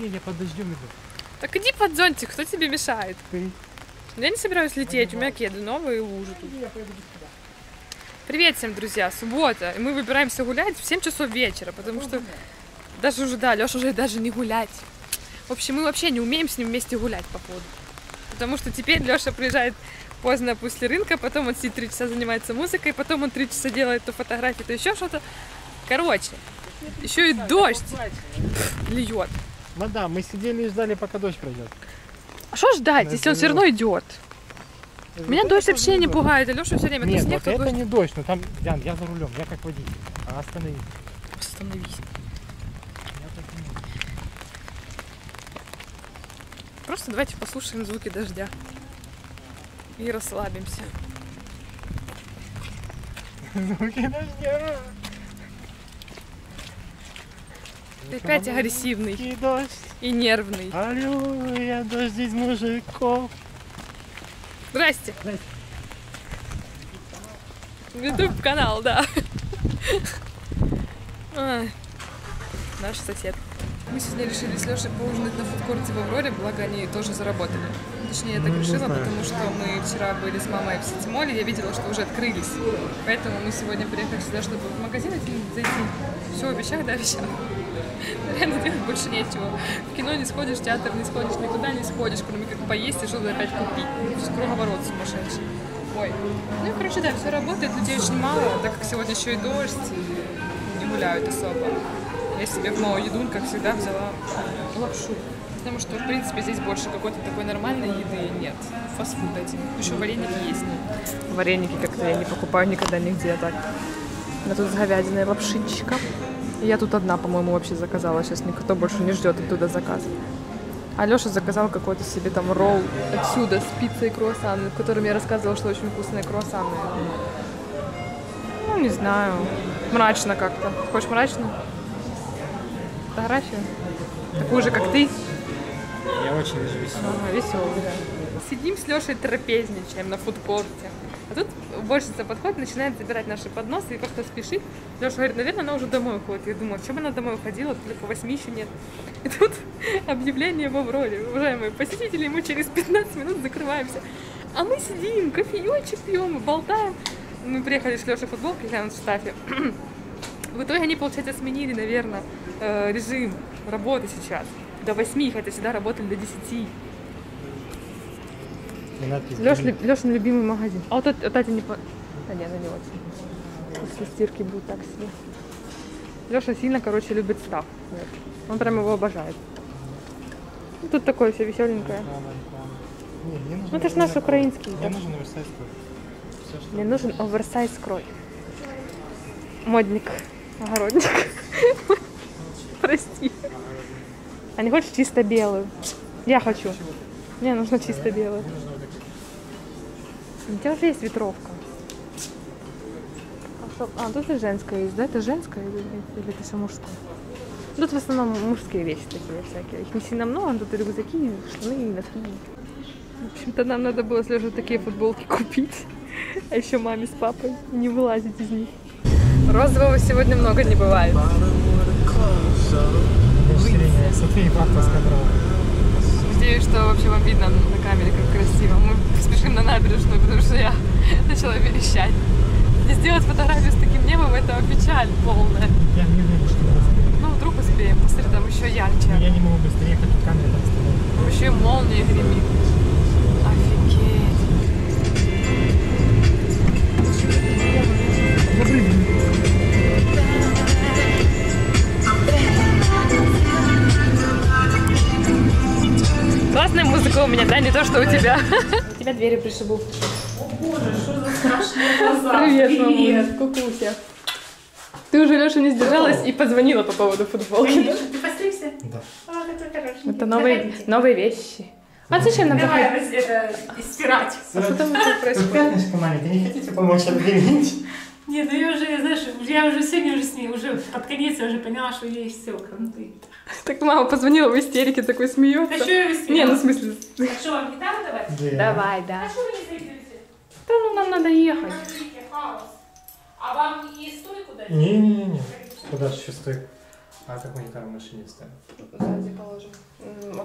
Не, я под дождем иду. Так иди под зонтик, кто тебе мешает? Ты. Я не собираюсь лететь, у меня кеды новые лужи тут. Привет всем, друзья, суббота, и мы выбираемся гулять в 7 часов вечера, потому что даже уже, да, Лёша уже даже не гулять. В общем, мы вообще не умеем с ним вместе гулять, походу. Потому что теперь Лёша приезжает поздно после рынка, потом он сидит 3 часа занимается музыкой, потом он 3 часа делает то фотографии, то еще что-то. Короче, еще и дождь льет. Мадам, мы сидели и ждали, пока дождь пройдет. А что ждать, если он все равно идет? Меня дождь вообще не пугает, а Лёша все время Нет, то снег, вот то это дождь. не дождь, но там, Ян, я за рулем, я как водитель. А остановись. Остановись. Просто давайте послушаем звуки дождя и расслабимся. Звуки дождя. Ты опять агрессивный И дождь. и нервный. Аллилуйя, дождь из мужиков. Здрасте. YouTube канал, да. Ай, наш сосед. Мы сегодня решили с Лешей поужинать на фудкорте в Авроре, благо они тоже заработали. Точнее, я так решила, потому что мы вчера были с мамой в Сити-моле, я видела, что уже открылись. Поэтому мы сегодня приехали сюда, чтобы в магазин зайти. Все, в вещах, да, в вещах. Реально делать больше нечего. В кино не сходишь, в театр не сходишь, никуда не сходишь, кроме как поесть и что-то опять купить. Сейчас круговорот сумасшедший. Ой. Ну и, короче, да, все работает, людей очень мало, так как сегодня еще и дождь, и не гуляют особо. Я себе в мою еду, как всегда, взяла лапшу. Потому что, в принципе, здесь больше какой-то такой нормальной еды нет. Фастфуд этим. Еще вареники есть. Вареники как-то я не покупаю никогда нигде так. У меня тут с говядиной лапшичка. И я тут одна, по-моему, вообще заказала. Сейчас никто больше не ждет оттуда заказ. А Леша заказал какой-то себе там ролл отсюда с пиццей и круассанами, в котором я рассказывала, что очень вкусные круассаны. Ну, не знаю. Мрачно как-то. Хочешь мрачно? Фотографию? Такую же, как ты? Я очень веселый. Ага, веселый, да. Сидим с Лешей, трапезничаем на фудкорте. А тут уборщица подходит, начинает забирать наши подносы и как-то спешит. Леша говорит, наверное, она уже домой уходит. Я думаю, чем она домой уходила? Только 8 еще нет. И тут объявление в Авроре. Уважаемые посетители, мы через 15 минут закрываемся. А мы сидим, кофеечек пьем, болтаем. Мы приехали с Лешей футболкой глянуть в штафе. В итоге они, получается, сменили, наверное, режим работы сейчас. До 8, хотя всегда работали до 10. Лешин любимый магазин. А вот это не по... Да нет, она не очень. После стирки будет так себе. Леша сильно, короче, любит став. Он прям его обожает. Ну, тут такое все веселенькое. Ну это ж наш украинский. Мне нужен оверсайз крой. Мне нужен оверсайз крой. Модник. Огородник. Прости. А не хочешь чисто белую? Я хочу. Мне нужно чисто белую. У тебя уже есть ветровка. А, тут и женская есть, да? Это женская или это все мужская? Тут в основном мужские вещи такие всякие. Их не сильно много, тут и рюкзаки, и штаны, и носки. В общем-то, нам надо было с Лёшей такие футболки купить. А еще маме с папой не вылазить из них. Розового сегодня много не бывает. Смотри, правда сказала. Надеюсь, что вообще вам видно на камере, как красиво. Мы спешим на набережную, потому что я начала верещать. И сделать фотографию с таким небом — это печаль полная. Я не уверен, что мы успеем. Ну, вдруг успеем, посмотри, там еще ярче. Я не могу быстрее, как камера там стоит. Там еще и молния гремит. Офигеть. Классная музыка у меня, да? Не то, что у тебя. У тебя двери пришибу. О боже, что за страшные глаза. Привет, мамуль. Кукуся. Ты уже, Леша, не сдержалась и позвонила по поводу футболки. Конечно, ты постригся? Да. А, какой хороший. Это новые вещи. А зачем нам Давай заходить? это стирать. А что там происходит? Пятнышко маленькое, не хотите помочь объявить? Нет, ну я уже, знаешь, я уже сегодня уже с ней, уже под конец я уже поняла, что ей все кранты. Так мама позвонила в истерике, такой смеется. Да что я вы Не, ну в смысле. Так что, вам не там давать? Давай, да. А что вы не зайдете? Да ну нам надо ехать. Смотрите, хаос. А вам не стойку дать? Не-не-не. Куда же еще стоит? А как мы не там в машине ставим? Сзади положим.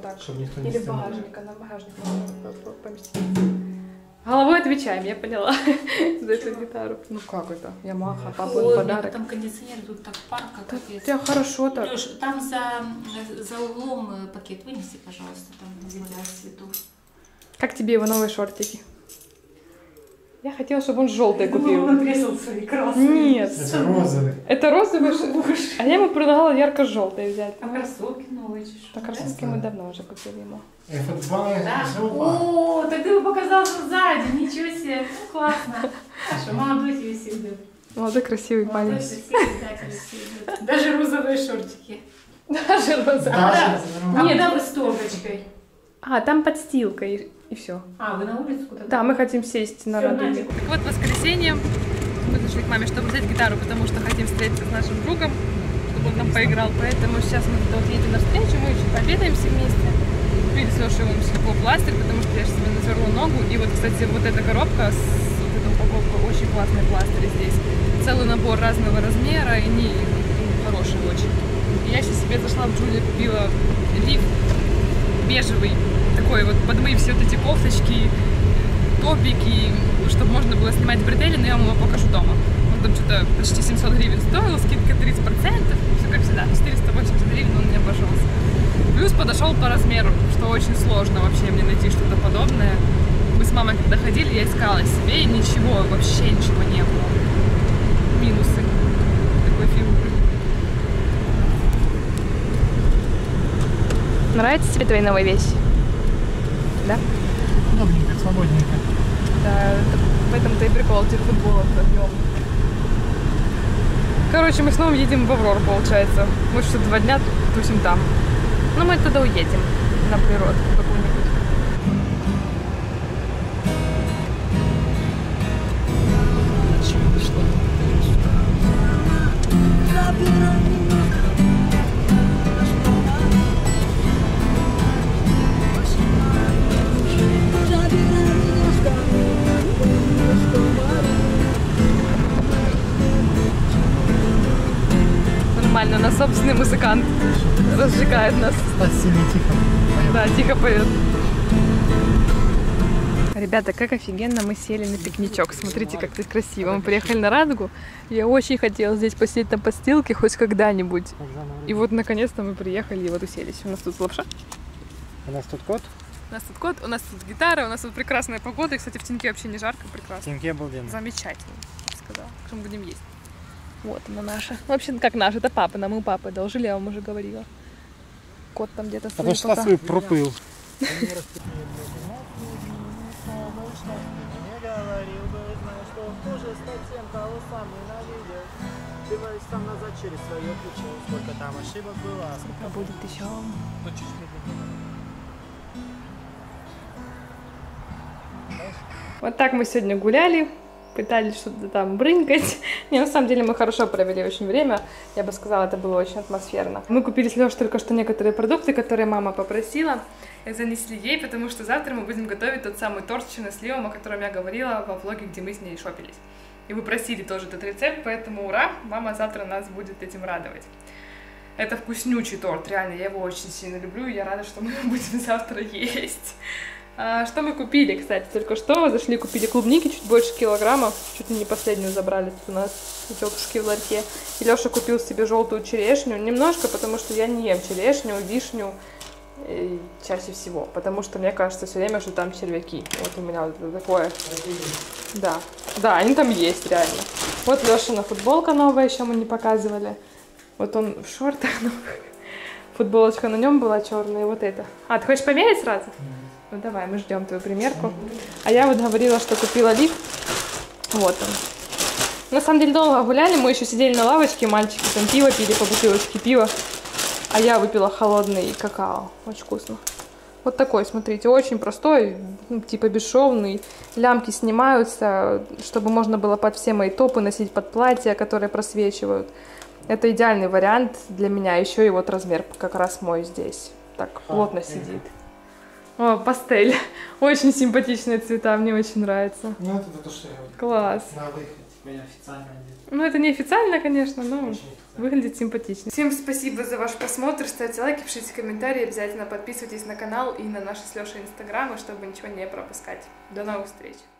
так. Чтобы никто не Или стянул. багажника, на багажник можно поместить. Головой отвечаем, я поняла. За эту гитару. Ну как это? Ямаха, папа Ой, подарок. там кондиционер, тут так парко, Да, капец. у тебя хорошо так. Лёш, там за углом пакет вынеси, пожалуйста, там земля с цветов. Как тебе его новые шортики? Я хотела, чтобы он желтый купил. Он весил свои красные. Нет. Это розовый. Это розовый шорт. А я ему предлагала ярко-желтый взять. А кроссовки новые чешут. А кроссовки мы давно уже купили ему. Футбол, Да. жопа. О, так ты его показал сзади, ничего себе, классно. Саша, молодой тебе всегда. Молодой красивый Молодой, парень. красивый, да, красивый. Даже розовые шортики. Даже розовый. Даже А нормально. там с торбочкой. А, там подстилка и все. А, вы на улицу куда-то? Да, мы хотим сесть на Всё, радуге. Надя. Так вот, в воскресенье мы зашли к маме, чтобы взять гитару, потому что хотим встретиться с нашим другом, чтобы он нам поиграл. Поэтому сейчас мы туда вот едем навстречу, мы еще пообедаем все вместе. Купили с Лешей ему слепопластырь, потому что я же себе натерла ногу. И вот, кстати, вот эта коробка с вот этой упаковкой, очень классный пластырь здесь. Целый набор разного размера, и они хорошие очень. И я сейчас себе зашла в Джули, купила лиф бежевый, такой вот под мои все вот эти кофточки, топики, чтобы можно было снимать бретели, но я вам его покажу дома. Он там что-то почти 700 гривен стоил, скидка 30%, все как всегда, 480 гривен он мне обошелся. Плюс подошел по размеру, что очень сложно вообще мне найти что-то подобное. Мы с мамой когда ходили, я искала себе, и ничего, вообще ничего не было. Минусы такой фигуры. Нравятся тебе твои новые вещи? Да? Удобненько, свободненько. Да, в этом-то и прикол этих футболок объемных. Короче, мы снова едем в Аврору, получается. Мы что 2 дня тусим там. Но мы туда уедем, на природу какую-нибудь. Нормально, у нас собственный музыкант разжигает нас. Стас сильно тихо. Да, тихо поет. Ребята, как офигенно мы сели на пикничок. Смотрите, как тут красиво. Мы приехали на Радугу. Я очень хотела здесь посидеть на подстилке хоть когда-нибудь. И вот наконец-то мы приехали и вот уселись. У нас тут лапша. У нас тут кот. У нас тут кот, у нас тут гитара, у нас тут прекрасная погода. И, кстати, в теньке вообще не жарко, прекрасно. Теньки обалденно. Замечательно, я бы сказала. Что мы будем есть. Вот она наша. Ну, вообще, как наша, это папа. Нам у папы одолжили, я вам уже говорила. Кот там где-то Потому стоит что пока. свой пропыл. Там назад через свое плечо, сколько там ошибок было, а сколько будет еще. чуть медленнее. Вот так мы сегодня гуляли, пытались что-то там брынкать. Не, на самом деле мы хорошо провели очень время. Я бы сказала, это было очень атмосферно. Мы купили с Лёшей только что некоторые продукты, которые мама попросила. И занесли ей, потому что завтра мы будем готовить тот самый торт с черносливом, о котором я говорила во влоге, где мы с ней шопились. И вы просили тоже этот рецепт, поэтому ура, мама завтра нас будет этим радовать. Это вкуснючий торт, реально, я его очень сильно люблю, и я рада, что мы его будем завтра есть. Что мы купили, кстати, только что зашли, купили клубники, чуть больше килограмма, чуть ли не последнюю забрали тут у нас у тетушки в ларьке. И Леша купил себе желтую черешню, немножко, потому что я не ем черешню, вишню, чаще всего, потому что мне кажется все время, что там червяки. Вот у меня вот такое. Да, да, они там есть реально. Вот Лешина футболка новая, еще мы не показывали. Вот он в шортах новых. Футболочка на нем была черная, и вот это. А, ты хочешь померить сразу? Ну давай, мы ждем твою примерку. А я вот говорила, что купила лиф. Вот он. На самом деле долго гуляли, мы еще сидели на лавочке, мальчики там пиво пили, по бутылочке пива. А я выпила холодный какао. Очень вкусно. Вот такой, смотрите, очень простой, типа бесшовный. Лямки снимаются, чтобы можно было под все мои топы носить, под платья, которые просвечивают. Это идеальный вариант для меня. Еще и вот размер как раз мой здесь. Так, плотно сидит. О, пастель. Очень симпатичные цвета, мне очень нравится. Ну, это то, что я вот Класс. на выходе. официально одет. Ну, это не официально, конечно, но Очень официально. выглядит симпатично. Всем спасибо за ваш просмотр, ставьте лайки, пишите комментарии, обязательно подписывайтесь на канал и на наши с Лешей инстаграмы, чтобы ничего не пропускать. До новых встреч!